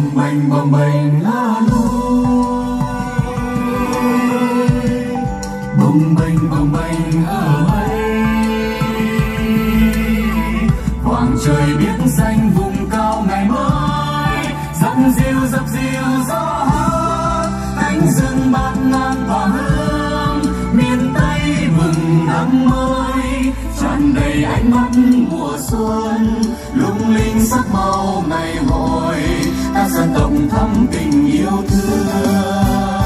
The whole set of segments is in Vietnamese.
bồng bềnh Hà Nội, bồng bềnh ở mây. Khoảng trời biết xanh vùng cao ngày mới, dập dìu gió hát, cánh rừng bạt ngàn tỏa hương. Miền Tây bừng nắng mới, tràn đầy ánh mắt mùa xuân, lung linh sắc màu ngày hội. Các dân tộc thắm tình yêu thương.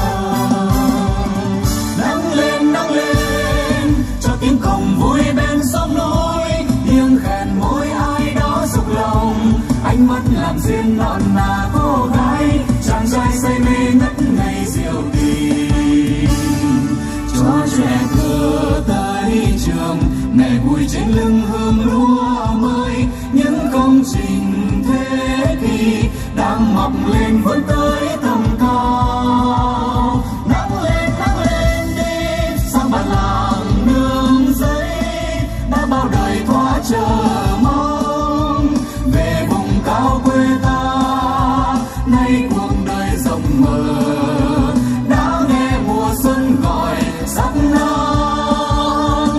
Nắng lên cho tiếng cồng vui bên sông núi, tiếng khèn môi ai đó rục lòng. Ánh mắt làm duyên non nà cô gái, chàng trai say mê ngất ngây diệu tình. Cho trẻ thơ tới trường, mẹ vui trên lưng hương lúa mới. Những công trình thế kỷ đang mọc lên vươn tới tầm cao. Nắng lên đi sang bản làng nương giấy, đã bao đời thoa chờ mong về vùng cao quê ta. Nay cuộc đời rộng mở, đã nghe mùa xuân gọi sắc nắng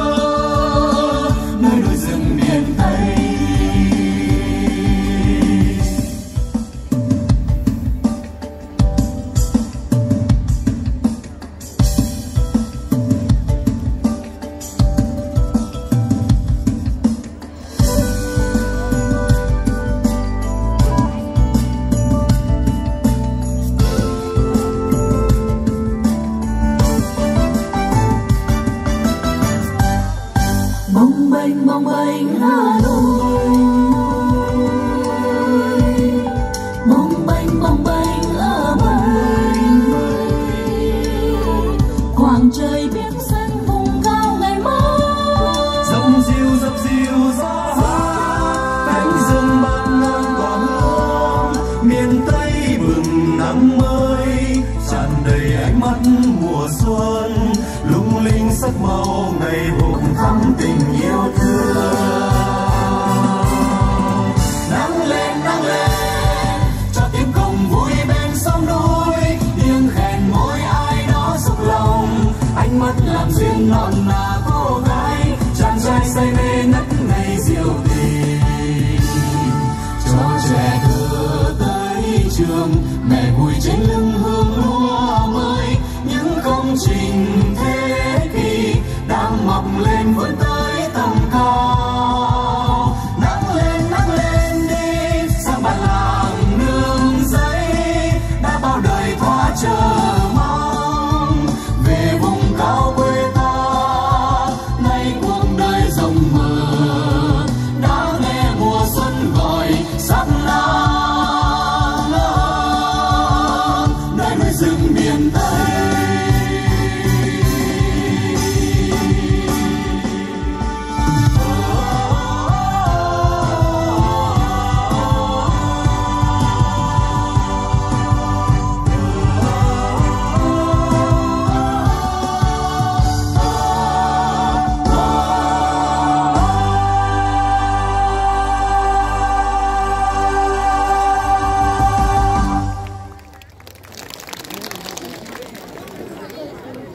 nơi đồi rừng miền Tây. Bồng bềnh Hà Nội, bồng bềnh ở mây. Khoảng trời biết xanh vùng cao ngày mới, dập dìu gió hát, cánh rừng bạt ngàn tỏa hương. Miền Tây bừng nắng mới, tràn đầy ánh mắt mùa xuân, lung linh sắc màu ngày hội thắm tình yêu thương. Nắng lên cho tiếng cồng vui bên sông núi, tiếng khèn môi ai đó rục lòng. Ánh mắt làm duyên non nà cô gái, chàng trai say mê ngất ngây diệu tình. Cho trẻ thơ tới trường, mẹ vui trên lưng hương lúa mới. Những công trình thế kỷ đang mọc lên với